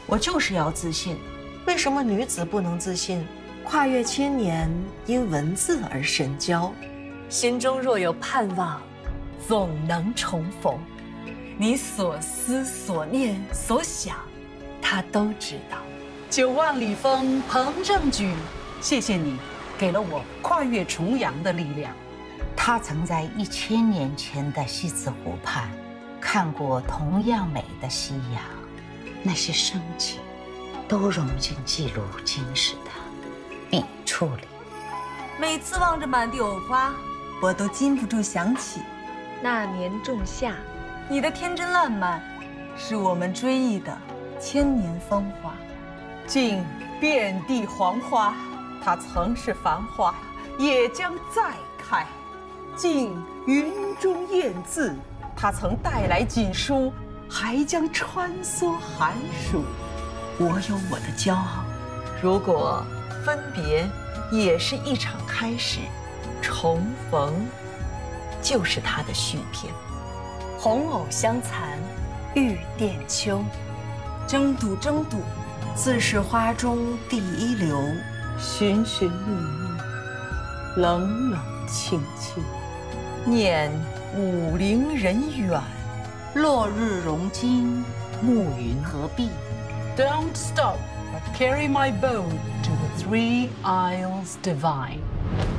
我就是要自信。 为什么女子不能自信？跨越千年，因文字而神交。 心中若有盼望，总能重逢。你所思所念所想，他都知道。 9万里风鹏正举，谢谢你给了我跨越重洋的力量。 他曾在1000年前的西子湖畔看过同样美的夕阳，那些深情都融进记录今时的笔触里。 每次望着满地藕花，我都禁不住想起那年仲夏。 你的天真烂漫，是我们追忆的千年芳华。 尽遍地黄花，它曾是繁花，也将再开。尽云中雁字，它曾带来锦书，还将穿梭寒暑。 我有我的骄傲，如果分别也是一场开始，重逢就是它的续篇。 红藕香残，玉簟秋。争睹争睹，自是花中第一流。 寻寻觅觅，冷冷清清。 念武陵人远， 落日融金，暮云合璧。 Don't stop, but carry my bow to the 3 Isles divine.